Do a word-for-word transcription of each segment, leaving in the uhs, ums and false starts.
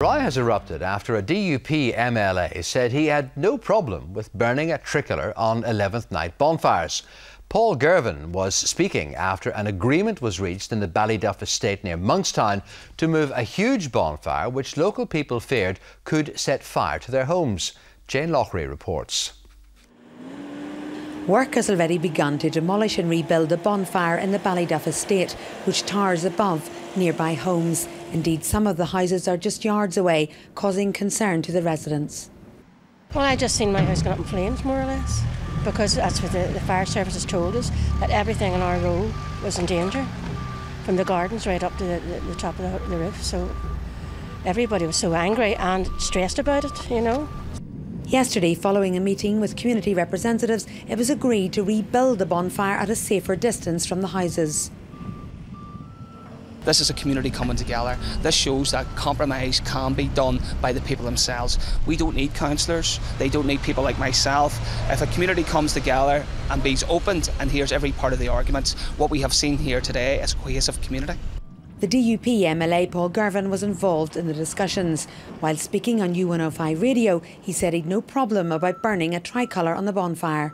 row has erupted after a D U P M L A said he had no problem with burning a tricolour on eleventh night bonfires. Paul Girvan was speaking after an agreement was reached in the Ballyduff estate near Monkstown to move a huge bonfire which local people feared could set fire to their homes. Jane Loughrey reports. Work has already begun to demolish and rebuild a bonfire in the Ballyduff estate, which towers above nearby homes. Indeed, some of the houses are just yards away, causing concern to the residents. Well, I just seen my house going up in flames, more or less, because that's what the, the fire service has told us, that everything in our row was in danger, from the gardens right up to the, the, the top of the, the roof. So everybody was so angry and stressed about it, you know. Yesterday, following a meeting with community representatives, it was agreed to rebuild the bonfire at a safer distance from the houses. This is a community coming together. This shows that compromise can be done by the people themselves. We don't need councillors. They don't need people like myself. If a community comes together and be open and hears every part of the arguments, what we have seen here today is a cohesive community. The D U P M L A Paul Girvan was involved in the discussions. While speaking on U one oh five radio, he said he'd no problem about burning a tricolour on the bonfire.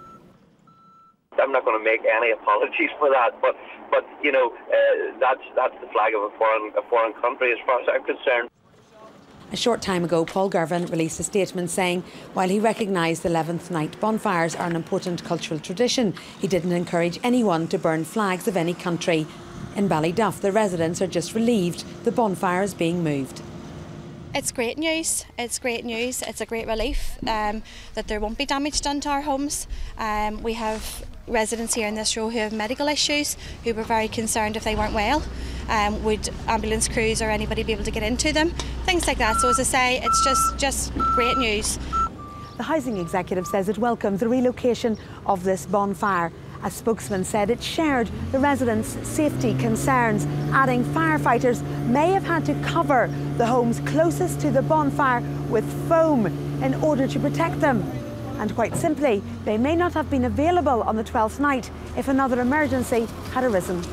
I'm not going to make any apologies for that, but but you know uh, that's that's the flag of a foreign a foreign country as far as I'm concerned. A short time ago, Paul Girvan released a statement saying while he recognised eleventh night bonfires are an important cultural tradition, he didn't encourage anyone to burn flags of any country. In Ballyduff, the residents are just relieved the bonfire is being moved. It's great news. It's great news. It's a great relief um, that there won't be damage done to our homes. Um, we have residents here in this row who have medical issues, who were very concerned if they weren't well. Um, would ambulance crews or anybody be able to get into them? Things like that. So as I say, it's just, just great news. The housing executive says it welcomes the relocation of this bonfire. A spokesman said it shared the residents' safety concerns, adding firefighters may have had to cover the homes closest to the bonfire with foam in order to protect them. And quite simply, they may not have been available on the twelfth night if another emergency had arisen.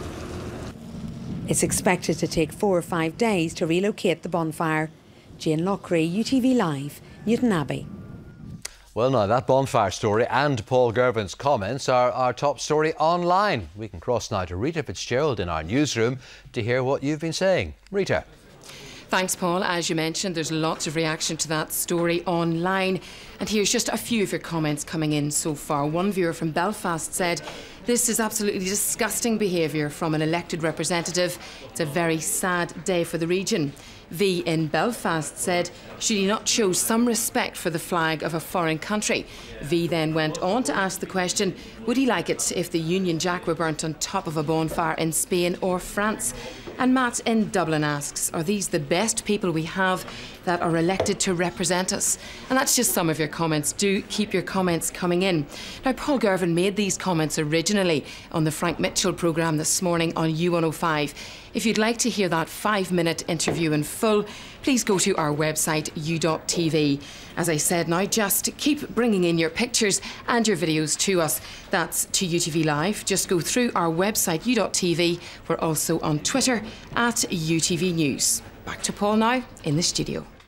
It's expected to take four or five days to relocate the bonfire. Jane Loughrey, U T V Live, Newtownabbey. Well, now that bonfire story and Paul Girvan's comments are our top story online. We can cross now to Rita Fitzgerald in our newsroom to hear what you've been saying. Rita. Thanks, Paul. As you mentioned, there's lots of reaction to that story online. And here's just a few of your comments coming in so far. One viewer from Belfast said, "This is absolutely disgusting behaviour from an elected representative. It's a very sad day for the region." V in Belfast said, "Should he not show some respect for the flag of a foreign country?" V then went on to ask the question, would he like it if the Union Jack were burnt on top of a bonfire in Spain or France? And Matt in Dublin asks, are these the best people we have that are elected to represent us? And that's just some of your comments. Do keep your comments coming in. Now, Paul Girvan made these comments originally on the Frank Mitchell programme this morning on U one oh five. If you'd like to hear that five-minute interview in full, please go to our website, u dot t v. As I said, now just keep bringing in your pictures and your videos to us. That's to U T V Live. Just go through our website, u dot t v. We're also on Twitter, at U T V News. Back to Paul now in the studio.